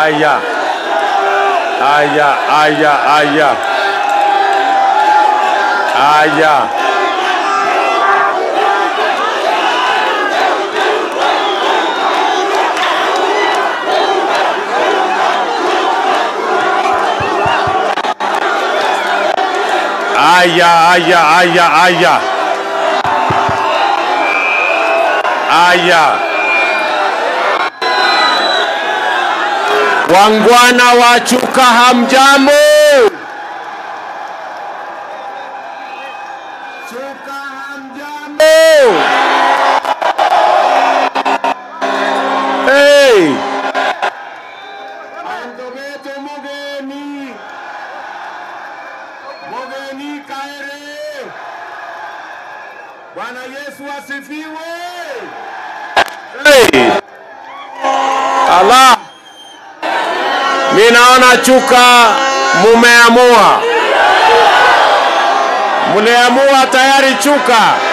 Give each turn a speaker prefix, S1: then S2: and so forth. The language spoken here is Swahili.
S1: Aya. Aya, aya, aya. Aya. Aya, aya, aya, aya. Aya. Wangwana wa Chuka, hamjambo? Chuka, hamjambo? Hey! Andogeto mugeni. Mugeni kaere. Bwana Yesu asifiwe. Hey! Allah! Mimi naona Chuka mumeamua. Mumeamua tayari Chuka.